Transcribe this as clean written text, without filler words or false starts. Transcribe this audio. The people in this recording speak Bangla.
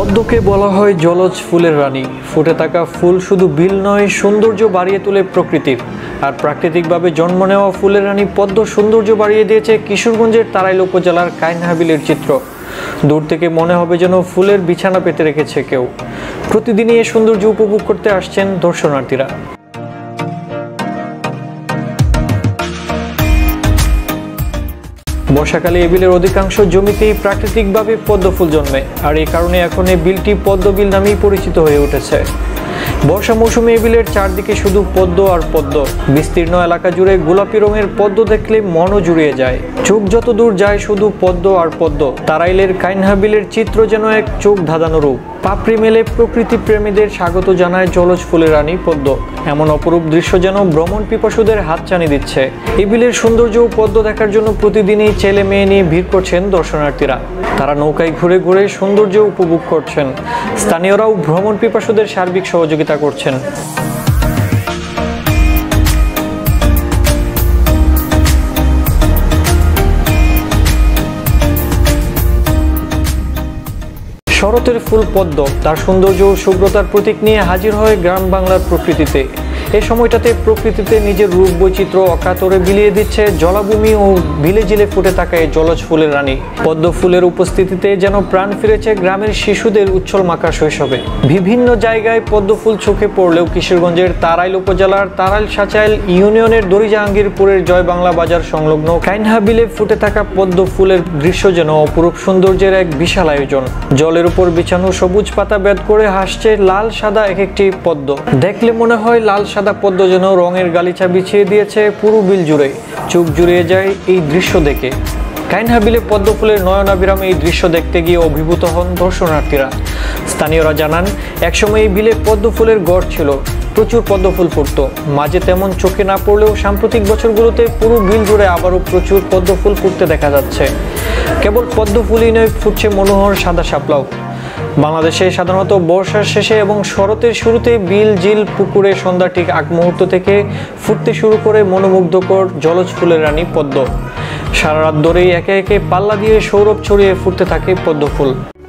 পদ্মকে বলা হয় জলজ ফুলের রানী। ফুটে থাকা ফুল শুধু বিল নয়, সৌন্দর্য বাড়িয়ে তোলে প্রকৃতির। আর প্রাকৃতিকভাবে জন্ম নেওয়া ফুলের রানী পদ্ম সৌন্দর্য বাড়িয়ে দিয়েছে কিশোরগঞ্জের তারাইল উপজেলার কাইনহা বিলের চিত্র। দূর থেকে মনে হবে যেন ফুলের বিছানা পেতে রেখেছে কেউ। প্রতিদিনই এই সৌন্দর্য উপভোগ করতে আসছেন দর্শনার্থীরা। বর্ষাকালে এই বিলের অধিকাংশ জমিতেই প্রাকৃতিকভাবে পদ্ম ফুল জন্মে, আর এই কারণে এখন এই বিলটি পদ্ম বিল নামেই পরিচিত হয়ে উঠেছে। বর্ষা মৌসুমে এই বিলের চারদিকে শুধু পদ্ম আর পদ্ম। বিস্তীর্ণ এলাকা জুড়ে গোলাপি রঙের পদ্ম দেখলে মনও জুড়িয়ে যায়। চোখ যত দূর যায় শুধু পদ্ম আর পদ্ম। তারাইলের কাইনহা বিলের চিত্র যেন এক চোখ ধাঁধানো রূপ। পাপড়ি মেলে প্রকৃতি প্রেমীদের স্বাগত জানায় জলজ ফুলের রানী পদ্ম। এমন অপরূপ দৃশ্য যেন ভ্রমণ পিপাসুদের হাতছানি দিচ্ছে। এই বিলের সৌন্দর্য ও পদ্ম দেখার জন্য প্রতিদিনই ছেলে মেয়ে নিয়ে ভিড় করছেন দর্শনার্থীরা। তারা নৌকায় ঘুরে ঘুরে সৌন্দর্য উপভোগ করছেন। স্থানীয়রাও ভ্রমণ পিপাসুদের সার্বিক সহযোগিতা করছেন। শরতের ফুল পদ্ম তার সৌন্দর্য ও শুভ্রতার প্রতীক নিয়ে হাজির হয় গ্রাম বাংলার প্রকৃতিতে। এই সময়টাতে প্রকৃতিতে নিজের রূপ বৈচিত্র্য অকাতরে বিলিয়ে দিচ্ছে জলাভূমি ও বিলে জিলে ফুটে থাকা এই জলজ ফুলের রানী। পদ্ম ফুলের উপস্থিতিতে যেন প্রাণ ফিরেছে গ্রামের শিশুদের উচ্ছল মাখা শৈশবে। বিভিন্ন জায়গায় পদ্ম ফুল চোখে পড়লেও কিশোরগঞ্জের তারাইল উপজেলার তারাইল সাচাইল ইউনিয়নের দড়িজাহাঙ্গীরপুরের জয় বাংলা বাজার সংলগ্ন কাইনহা বিলে ফুটে থাকা পদ্ম ফুলের দৃশ্য যেন অপরূপ সৌন্দর্যের এক বিশাল আয়োজন। জলের উপর বিছানো সবুজ পাতা ভেদ করে হাসছে লাল সাদা এক একটি পদ্ম। দেখলে মনে হয় লাল সাদা পদ্ম যেন রঙের গালিচা বিছিয়ে দিয়েছে পুরো বিল জুড়ে। চোখ জুড়িয়ে যায় এই দৃশ্য দেখে। কাইনহা বিলে পদ্ম ফুলের নয়নাভিরামে এই দৃশ্য দেখতে গিয়ে অভিভূত হন দর্শনার্থীরা। স্থানীয়রা জানান, একসময় এই বিলে পদ্ম ফুলের গড় ছিল। প্রচুর পদ্ম ফুল ফুটত। মাঝে তেমন চোখে না পড়লেও সাম্প্রতিক বছরগুলোতে পুরো বিল জুড়ে আবারও প্রচুর পদ্ম ফুল ফুটতে দেখা যাচ্ছে। কেবল পদ্ম ফুলই নয়, ফুটছে মনোহর সাদা শাপলাও। বাংলাদেশে সাধারণত বর্ষার শেষে এবং শরতের শুরুতে বিল ঝিল পুকুরে সন্ধ্যা ঠিক আগ মুহূর্ত থেকে ফুটতে শুরু করে মনোমুগ্ধকর জলজ ফুলের রানী পদ্ম। সারা রাত ধরেই একে একে পাল্লা দিয়ে সৌরভ ছড়িয়ে ফুটতে থাকে পদ্ম ফুল।